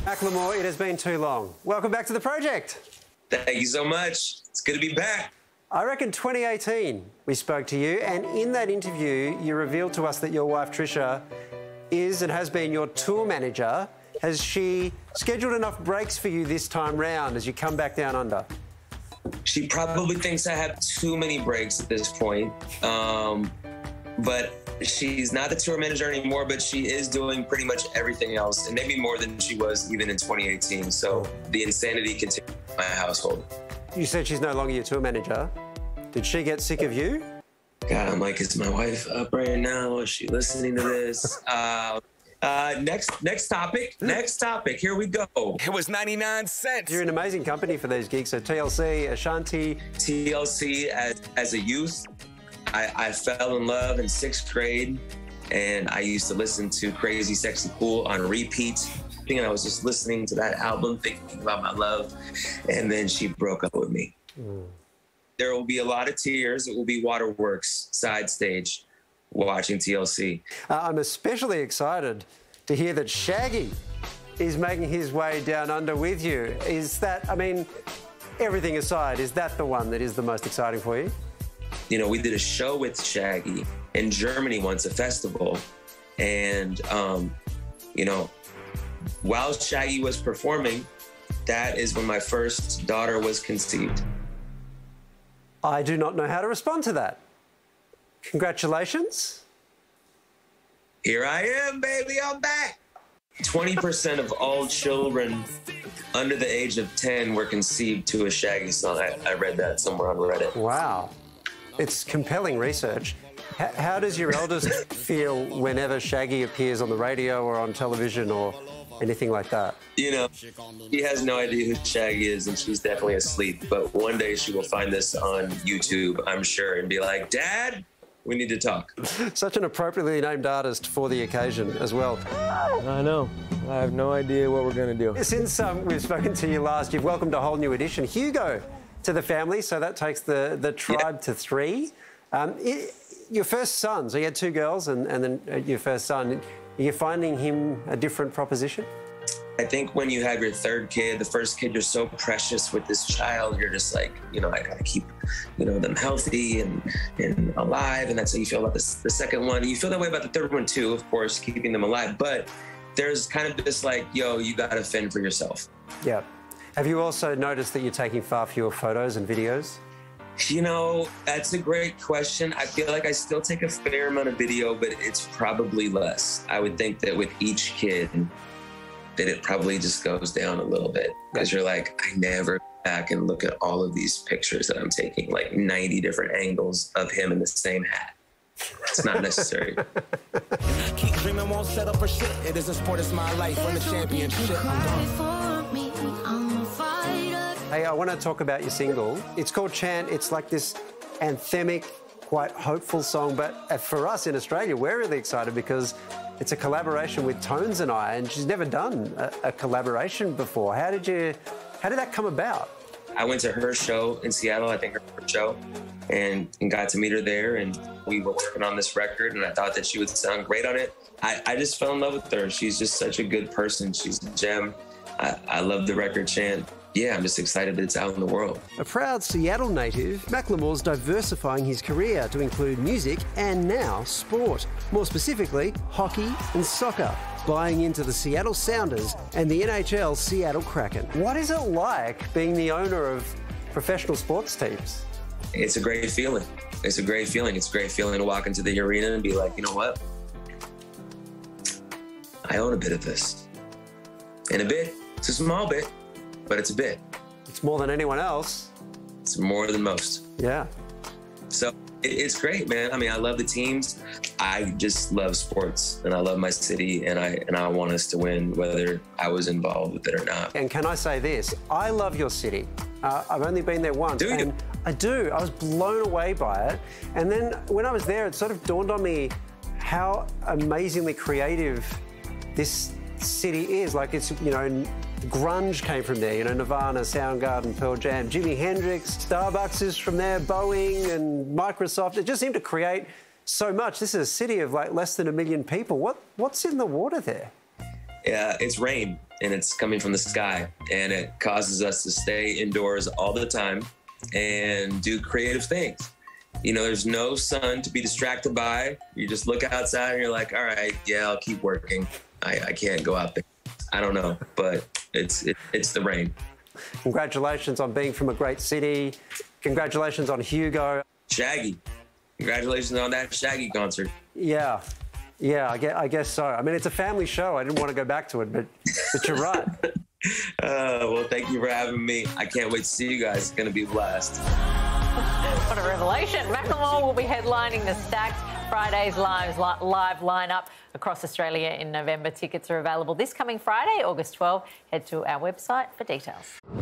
Macklemore, it has been too long. Welcome back to the project. Thank you so much. It's good to be back. I reckon 2018 we spoke to you, and in that interview you revealed to us that your wife Trisha is and has been your tour manager. Has she scheduled enough breaks for you this time round as you come back down under? She probably thinks I have too many breaks at this point, but she's not the tour manager anymore, but she is doing pretty much everything else, and maybe more than she was even in 2018. So the insanity continues in my household. You said she's no longer your tour manager. Did she get sick of you? God, I'm like, is my wife up right now? Is she listening to this? Next topic. Here we go. It was 99 cents. You're in amazing company for these gigs. So TLC, Ashanti. TLC, as a youth, I fell in love in 6th grade, and I used to listen to Crazy Sexy Cool on repeat. And I was just listening to that album, thinking about my love, and then she broke up with me. There will be a lot of tears. It will be waterworks, side stage, watching TLC. I'm especially excited to hear that Shaggy is making his way down under with you. Is that, I mean, everything aside, is that the one that is the most exciting for you? You know, we did a show with Shaggy in Germany once, a festival, and, you know, while Shaggy was performing, that is when my first daughter was conceived. I do not know how to respond to that. Congratulations. Here I am, baby, I'm back. 20% of all children under the age of 10 were conceived to a Shaggy song. I read that somewhere on Reddit. Wow. It's compelling research. How does your eldest feel whenever Shaggy appears on the radio or on television or anything like that? You know, she has no idea who Shaggy is, and she's definitely asleep. But one day she will find this on YouTube, I'm sure, and be like, Dad, we need to talk. Such an appropriately named artist for the occasion as well. I know. I have no idea what we're going to do. Since we've spoken to you last, you've welcomed a whole new addition, Hugo, to the family. So that takes the tribe to 3. Your first son, so you had 2 girls and then your first son, are you finding him a different proposition? I think when you have your 3rd kid, the first kid, you're so precious with this child. You're just like, you know, I gotta keep, you know, them healthy and alive. And that's how you feel about the second one. You feel that way about the 3rd one too, of course, keeping them alive. But there's kind of this like, yo, you gotta fend for yourself. Yeah. Have you also noticed that you're taking far fewer photos and videos? You know, that's a great question. I feel like I still take a fair amount of video, but it's probably less. I would think that with each kid, that it probably just goes down a little bit, because you're like, I never go back and look at all of these pictures that I'm taking, like 90 different angles of him in the same hat. It's not necessary. Keep dreaming, won't set up for shit. It isn't sport, it's my life. Win the championship. Hey, I want to talk about your single. It's called Chant. It's like this anthemic, quite hopeful song. But for us in Australia, we're really excited because it's a collaboration with Tones and I, and she's never done a collaboration before. How did that come about? I went to her show in Seattle, I think her first show, and got to meet her there, and we were working on this record, and I thought that she would sound great on it. I just fell in love with her. She's just such a good person. She's a gem. I love the record Chant. Yeah, I'm just excited that it's out in the world. A proud Seattle native, Macklemore's diversifying his career to include music and now sport. More specifically, hockey and soccer, buying into the Seattle Sounders and the NHL Seattle Kraken. What is it like being the owner of professional sports teams? It's a great feeling. It's a great feeling. It's a great feeling to walk into the arena and be like, you know what? I own a bit of this. And a bit, it's a small bit, but it's a bit. It's more than anyone else. It's more than most. Yeah. So it's great, man. I mean, I love the teams. I just love sports, and I love my city, and I want us to win, whether I was involved with it or not. And can I say this? I love your city. I've only been there once. Do you? And I do. I was blown away by it. And then when I was there, it sort of dawned on me how amazingly creative this city is. Like, it's, you know, grunge came from there, you know, Nirvana, Soundgarden, Pearl Jam, Jimi Hendrix, Starbucks is from there, Boeing and Microsoft. It just seemed to create so much. This is a city of like less than 1 million people. What's in the water there? it's rain and it's coming from the sky, and it causes us to stay indoors all the time and do creative things. You know, there's no sun to be distracted by. You just look outside and you're like, all right, yeah, I'll keep working. I can't go out there. I don't know, but it's the rain. Congratulations on being from a great city. Congratulations on Hugo. Shaggy. Congratulations on that Shaggy concert. Yeah, I guess so. I mean, it's a family show. I didn't want to go back to it, but you're right. Well, thank you for having me. I can't wait to see you guys. It's going to be a blast. What a revelation. Macklemore will be headlining the Stacked Fridays live lineup across Australia in November. Tickets are available this coming Friday, August 12. Head to our website for details.